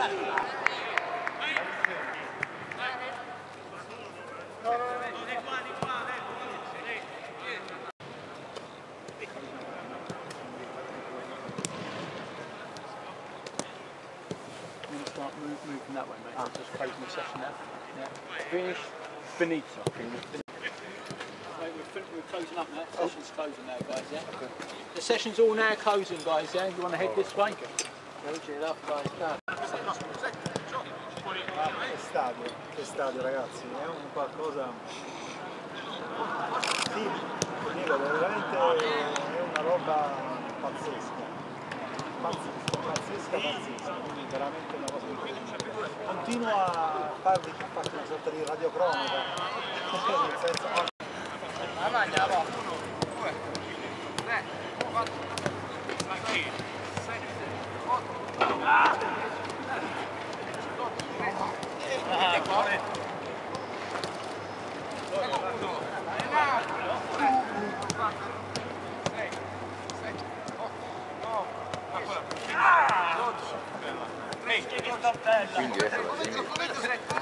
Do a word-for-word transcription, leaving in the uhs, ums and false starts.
Start move, moving that way, mate. Ah. Just closing the session now. Yeah. Finish. Finito. Mate, we're, we're closing up now. The session's closing now, guys. Yeah. Okay. The session's all now closing, guys. Yeah. You want to head oh. this way? Che stadio, che stadio, ragazzi, è un qualcosa. Sì, dico, veramente è una roba pazzesca. Pazzesca, pazzesca, pazzesca, quindi veramente una cosa incredibile. Continuo a farvi una sorta di radiocronaca, nel senso... La maglia, va! uno, due, tre, quattro, cinque, sette, otto, quindi ecco,